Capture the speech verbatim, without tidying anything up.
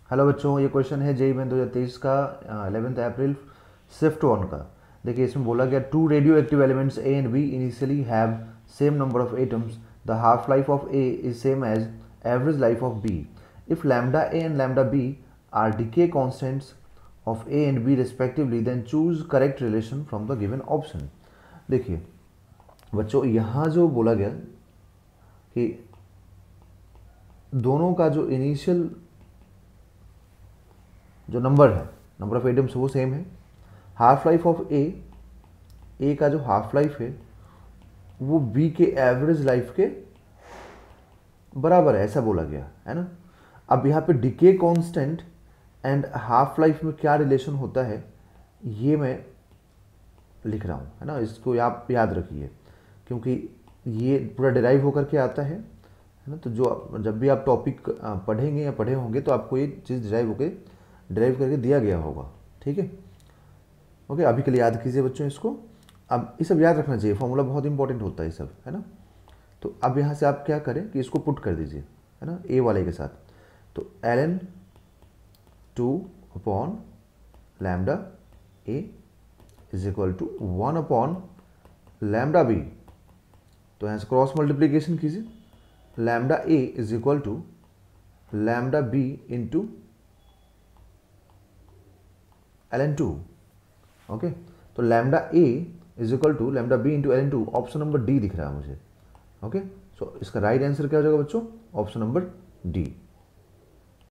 Hello बच्चों, ये question है जेई में दो हज़ार तेईस का इलेवेंथ अप्रैल शिफ्ट वन का। देखिए इसमें बोला गया two radioactive elements A and B initially have same number of atoms. The half life of A is same as average life of B. If lambda A and lambda B are decay constants of A and B respectively then choose correct relation from the given option. देखिए बच्चों, यहाँ जो बोला गया कि दोनों का जो इनिशियल जो नंबर है, नंबर ऑफ एटम्स, वो सेम है। Half life of A A का जो हाफ लाइफ है वो बी के एवरेज लाइफ के बराबर है, ऐसा बोला गया है ना। अब यहाँ पे decay constant and half life में क्या रिलेशन होता है ये मैं लिख रहा हूँ, है ना। इसको आप याद रखिए क्योंकि ये पूरा डिराइव होकर के आता है है ना। तो जो जब भी आप टॉपिक पढ़ेंगे या पढ़े होंगे तो आपको ये चीज़ डिराइव होकर ड्राइव करके दिया गया होगा, ठीक है। ओके, अभी के लिए याद कीजिए बच्चों इसको। अब ये सब याद रखना चाहिए, फॉर्मूला बहुत इंपॉर्टेंट होता है ये सब, है ना। तो अब यहाँ से आप क्या करें कि इसको पुट कर दीजिए, है ना, ए वाले के साथ। तो L N two upon lambda A is equal to one upon lambda B. तो यहाँ से क्रॉस मल्टीप्लीकेशन कीजिए, lambda A is equal to lambda B into L N two. Okay, तो lambda A is equal to lambda B into L N two, option number D दिख रहा है मुझे। Okay, सो इसका राइट आंसर क्या हो जाएगा बच्चों? Option number D.